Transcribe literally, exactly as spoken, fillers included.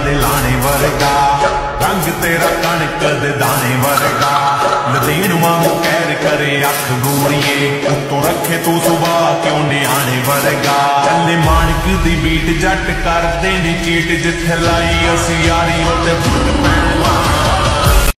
दे लाने वर्गा, रंग तेरा कणक दे दाने वर्गा, लदेन वांगू कैर करे अख गोरिए, उत्तों रखे तू सुबह क्यों नियाने वर्गा। चले माणक दी बीट जट कर देनी चीट, जिथे लाई असी यारी उत्ते फुट पैण ला।